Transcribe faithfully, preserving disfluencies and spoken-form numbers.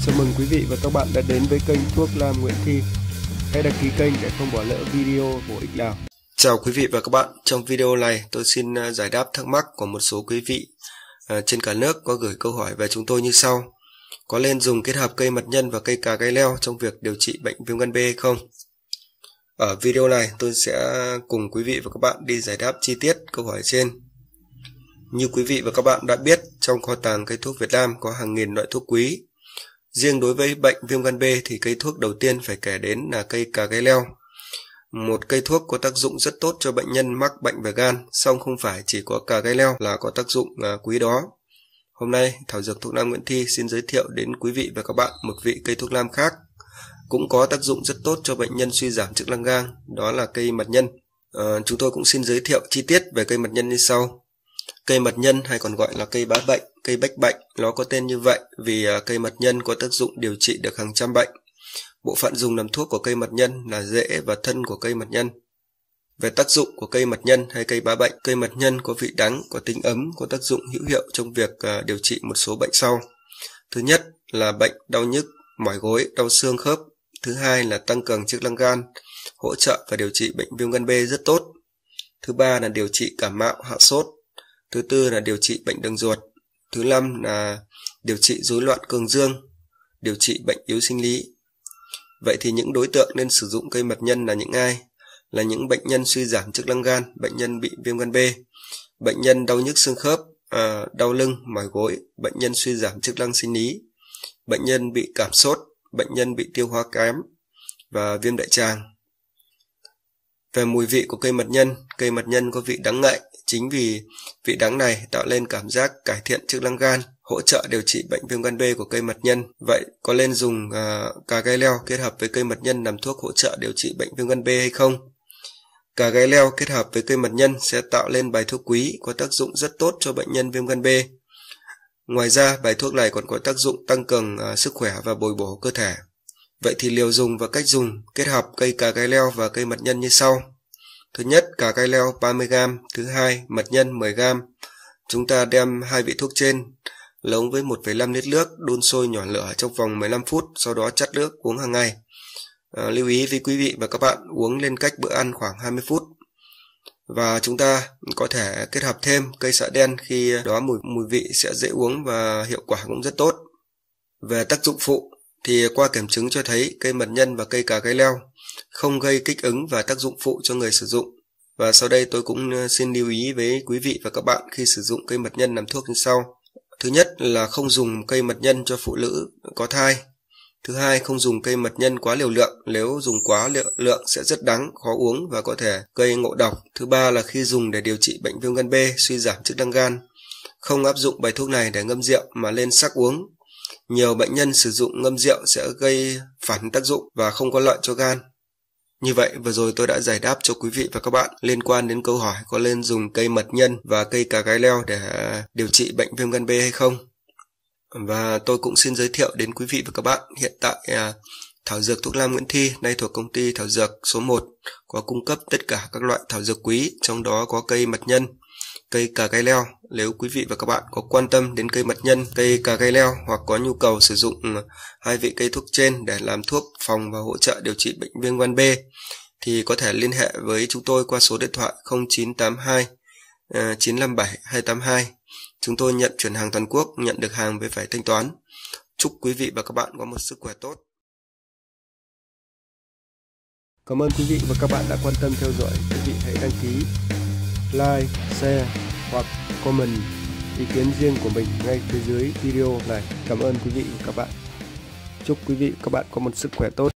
Chào mừng quý vị và các bạn đã đến với kênh Thuốc Nam Nguyễn Thi. Hãy đăng ký kênh để không bỏ lỡ video bổ ích nào. Chào quý vị và các bạn. Trong video này tôi xin giải đáp thắc mắc của một số quý vị trên cả nước có gửi câu hỏi về chúng tôi như sau. Có nên dùng kết hợp cây mật nhân và cây cà gai leo trong việc điều trị bệnh viêm gan B hay không? Ở video này tôi sẽ cùng quý vị và các bạn đi giải đáp chi tiết câu hỏi trên. Như quý vị và các bạn đã biết, trong kho tàng cây thuốc Việt Nam có hàng nghìn loại thuốc quý. Riêng đối với bệnh viêm gan B thì cây thuốc đầu tiên phải kể đến là cây cà gai leo. Một cây thuốc có tác dụng rất tốt cho bệnh nhân mắc bệnh về gan, song không phải chỉ có cà gai leo là có tác dụng quý đó. Hôm nay, Thảo Dược Thuốc Nam Nguyễn Thi xin giới thiệu đến quý vị và các bạn một vị cây thuốc nam khác, cũng có tác dụng rất tốt cho bệnh nhân suy giảm chức năng gan, đó là cây mật nhân. À, chúng tôi cũng xin giới thiệu chi tiết về cây mật nhân như sau. Cây mật nhân hay còn gọi là cây bá bệnh, cây bách bệnh, nó có tên như vậy vì cây mật nhân có tác dụng điều trị được hàng trăm bệnh. Bộ phận dùng làm thuốc của cây mật nhân là rễ và thân của cây mật nhân. Về tác dụng của cây mật nhân hay cây bá bệnh, cây mật nhân có vị đắng, có tính ấm, có tác dụng hữu hiệu trong việc điều trị một số bệnh sau. Thứ nhất là bệnh đau nhức, mỏi gối, đau xương khớp. Thứ hai là tăng cường chức năng gan, hỗ trợ và điều trị bệnh viêm gan B rất tốt. Thứ ba là điều trị cảm mạo, hạ sốt. Thứ tư là điều trị bệnh đường ruột. Thứ năm là điều trị rối loạn cường dương, điều trị bệnh yếu sinh lý. Vậy thì những đối tượng nên sử dụng cây mật nhân là những ai? Là những bệnh nhân suy giảm chức năng gan, bệnh nhân bị viêm gan B, bệnh nhân đau nhức xương khớp, à, đau lưng, mỏi gối, bệnh nhân suy giảm chức năng sinh lý, bệnh nhân bị cảm sốt, bệnh nhân bị tiêu hóa kém và viêm đại tràng. Về mùi vị của cây mật nhân, cây mật nhân có vị đắng ngậy. Chính vì vị đắng này tạo lên cảm giác cải thiện chức năng gan, hỗ trợ điều trị bệnh viêm gan B của cây mật nhân. Vậy có nên dùng uh, cà gai leo kết hợp với cây mật nhân làm thuốc hỗ trợ điều trị bệnh viêm gan B hay không? Cà gai leo kết hợp với cây mật nhân sẽ tạo lên bài thuốc quý có tác dụng rất tốt cho bệnh nhân viêm gan B. Ngoài ra, bài thuốc này còn có tác dụng tăng cường uh, sức khỏe và bồi bổ cơ thể. Vậy thì liều dùng và cách dùng kết hợp cây cà gai leo và cây mật nhân như sau. Thứ nhất, cà gai leo ba mươi gam. Thứ hai, mật nhân mười gam. Chúng ta đem hai vị thuốc trên nấu với một phẩy năm lít nước, đun sôi nhỏ lửa trong vòng mười lăm phút, sau đó chắt nước uống hàng ngày. À, lưu ý với quý vị và các bạn uống lên cách bữa ăn khoảng hai mươi phút. Và chúng ta có thể kết hợp thêm cây xạ đen, khi đó mùi, mùi vị sẽ dễ uống và hiệu quả cũng rất tốt. Về tác dụng phụ thì qua kiểm chứng cho thấy cây mật nhân và cây cà gai leo không gây kích ứng và tác dụng phụ cho người sử dụng. Và sau đây tôi cũng xin lưu ý với quý vị và các bạn khi sử dụng cây mật nhân làm thuốc như sau. Thứ nhất là không dùng cây mật nhân cho phụ nữ có thai. Thứ hai, không dùng cây mật nhân quá liều lượng, nếu dùng quá liều lượng sẽ rất đắng, khó uống và có thể gây ngộ độc. Thứ ba là khi dùng để điều trị bệnh viêm gan B, suy giảm chức năng gan, không áp dụng bài thuốc này để ngâm rượu mà lên sắc uống. Nhiều bệnh nhân sử dụng ngâm rượu sẽ gây phản tác dụng và không có lợi cho gan. Như vậy, vừa rồi tôi đã giải đáp cho quý vị và các bạn liên quan đến câu hỏi có nên dùng cây mật nhân và cây cà gai leo để điều trị bệnh viêm gan B hay không. Và tôi cũng xin giới thiệu đến quý vị và các bạn, hiện tại Thảo Dược Thuốc Nam Nguyễn Thi, nay thuộc công ty Thảo Dược số một, có cung cấp tất cả các loại thảo dược quý, trong đó có cây mật nhân, cây cà gai leo. Nếu quý vị và các bạn có quan tâm đến cây mật nhân, cây cà gai leo hoặc có nhu cầu sử dụng hai vị cây thuốc trên để làm thuốc phòng và hỗ trợ điều trị bệnh viêm gan B thì có thể liên hệ với chúng tôi qua số điện thoại không chín tám hai chín năm bảy hai tám hai. Chúng tôi nhận chuyển hàng toàn quốc, nhận được hàng với phải thanh toán. Chúc quý vị và các bạn có một sức khỏe tốt. Cảm ơn quý vị và các bạn đã quan tâm theo dõi. Quý vị hãy đăng ký, like, share hoặc comment ý kiến riêng của mình ngay phía dưới video này. Cảm ơn quý vị và các bạn. Chúc quý vị và các bạn có một sức khỏe tốt.